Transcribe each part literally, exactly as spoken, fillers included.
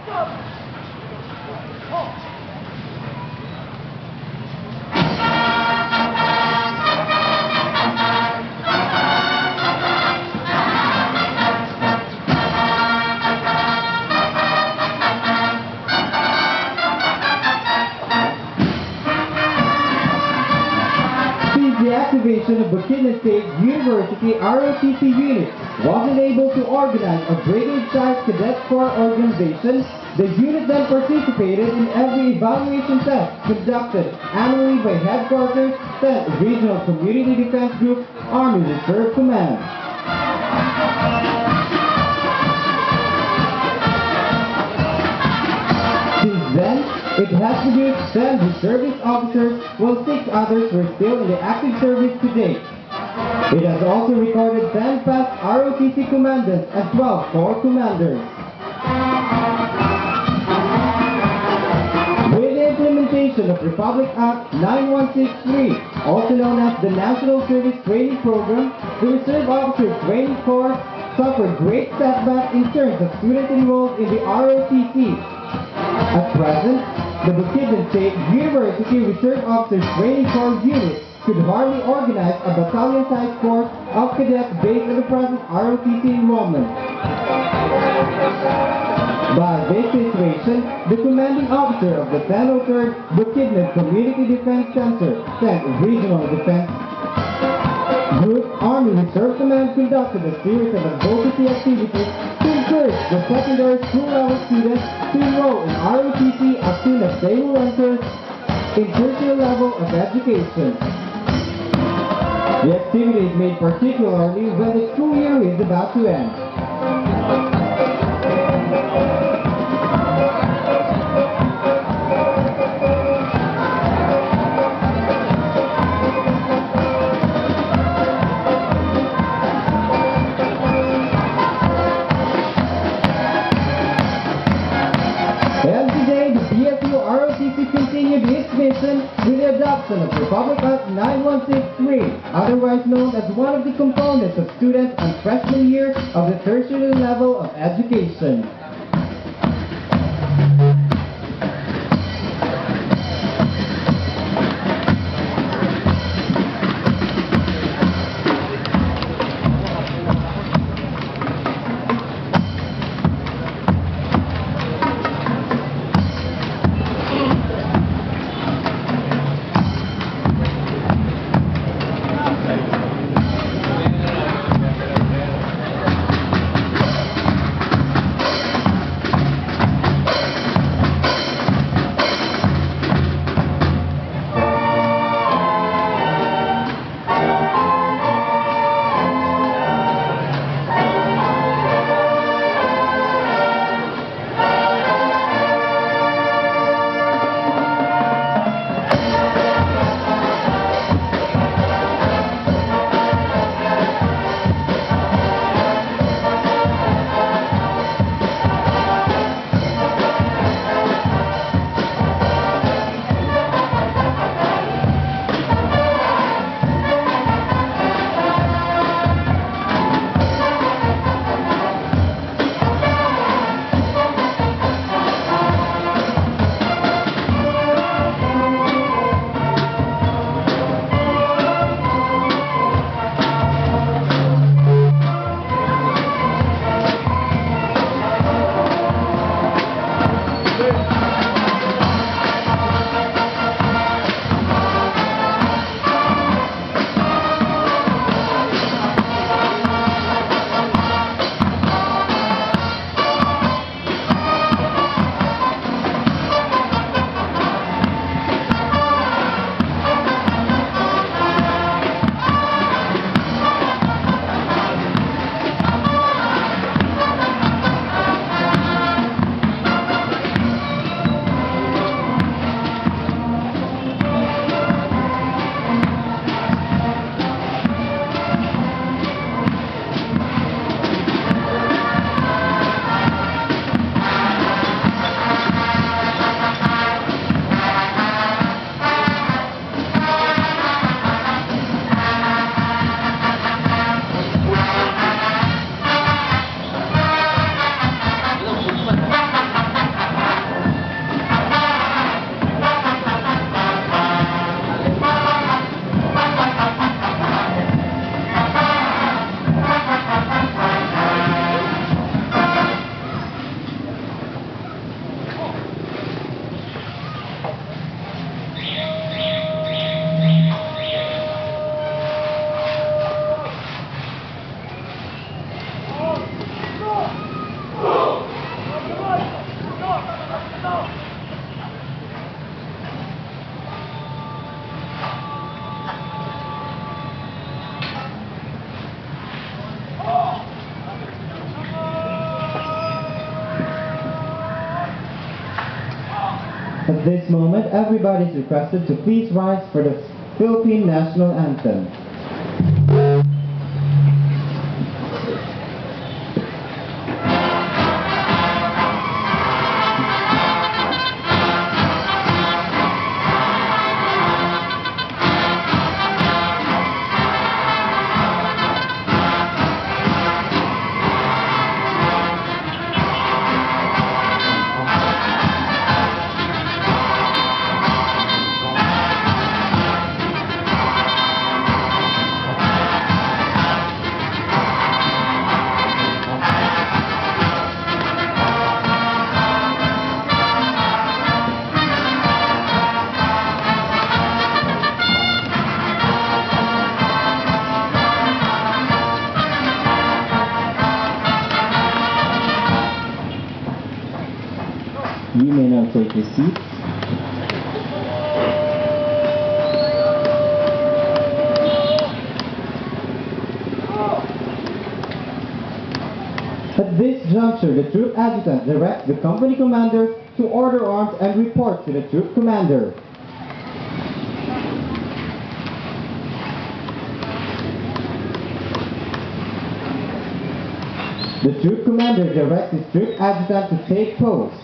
The activation of Bukidnon State University R O T C unit wasn't able to organize a brigade-sized cadet corps organization. The unit then participated in every evaluation test conducted annually by Headquarters, tenth Regional Community Defense Group, Army Reserve Command. Since then, it has produced ten reservist officers, while six others were still in the active service to date. It has also recorded ten past R O T C commandants and twelve corps commanders. With the implementation of Republic Act nine one six three, also known as the National Service Training Program, the Reserve Officer Training Corps suffered great setback in terms of students enrolled in the R O T C. At present, the Bukidnon State University Reserve Officers Training Corps unit could hardly organize a battalion-sized corps of cadets based on the present R O T C enrollment. By this situation, the commanding officer of the ten oh third Bukidnon Community Defense Center, tenth Regional Defense Group, Army Reserve Command conducted a series of advocacy activities to encourage the secondary school-level students to enroll in R O T C as soon as they will enter in tertiary level of education. The activity is made particularly when the school year is about to end. Continued its mission with the adoption of Republic Act nine one six three, otherwise known as one of the components of students on freshman year of the tertiary level of education. At this moment, everybody is requested to please rise for the Philippine National Anthem. You may now take your seats. At this juncture, the troop adjutant directs the company commander to order arms and report to the troop commander. The troop commander directs his troop adjutant to take post.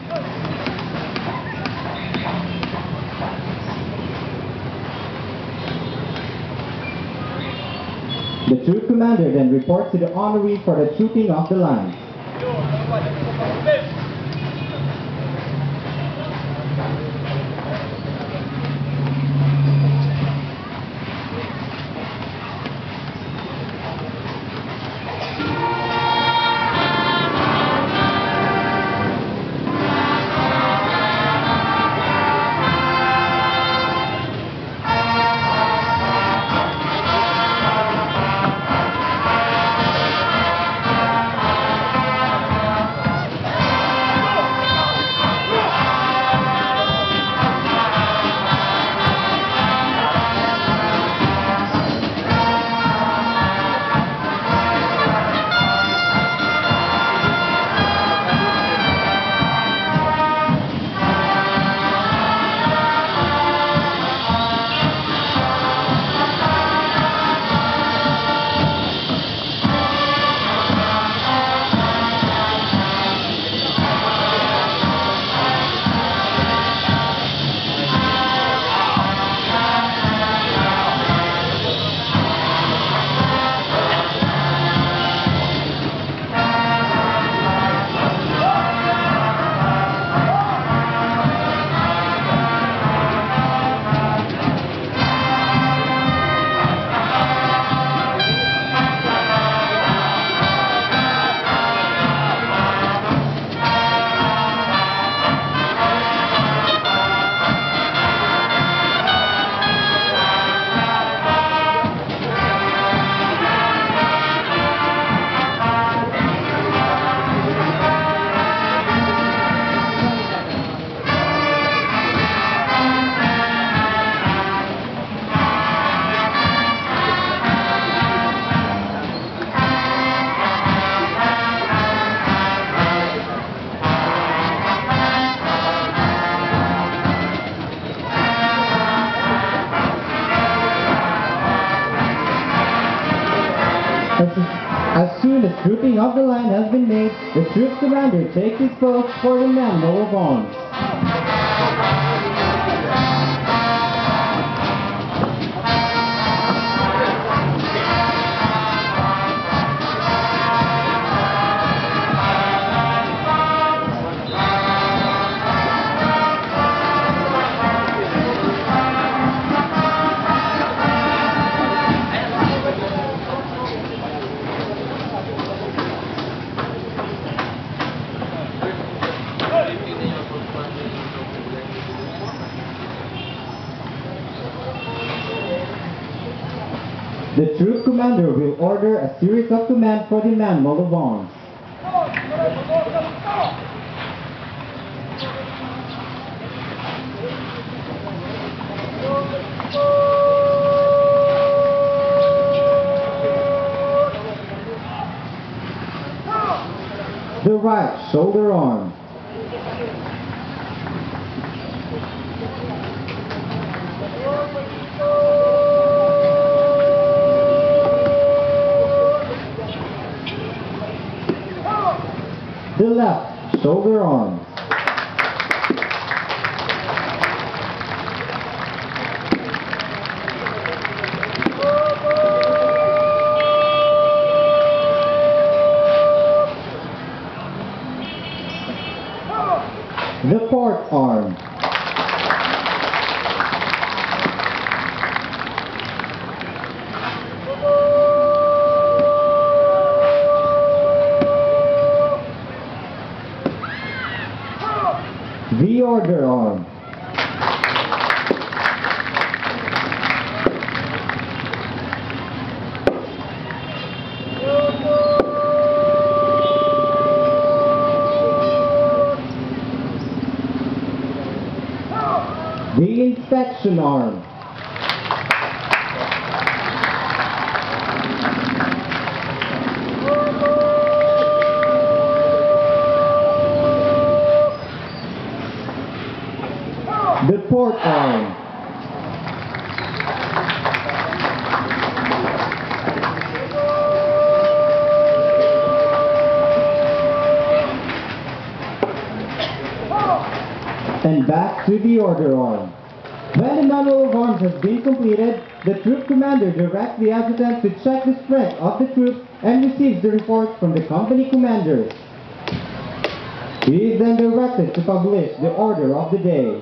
The troop commander then reports to the honoree for the trooping of the line. As soon as trooping of the line has been made, the troop commander takes his post for the manual of arms. The troop commander will order a series of commands for the manual of arms. The right shoulder arm. The left shoulder arm. The port arm. The order arm. The inspection arm. The port arm. And back to the order arm. When the manual of arms has been completed, the troop commander directs the adjutant to check the strength of the troops and receives the report from the company commanders. He is then directed to publish the order of the day.